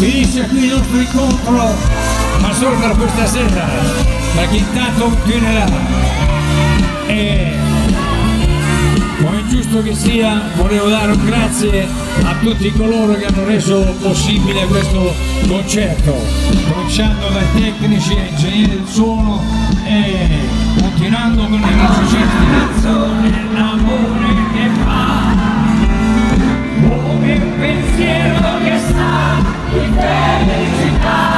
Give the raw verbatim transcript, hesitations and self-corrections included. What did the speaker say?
Finisce qui il nostro incontro, ma solo per questa sera, perché intanto continuerà. E come è giusto che sia, volevo dare un grazie a tutti coloro che hanno reso possibile questo concerto, cominciando dai tecnici e ingegneri del suono e continuando con i musicisti. Canzone, l'amore che fa come un pensiero che sta in felicità.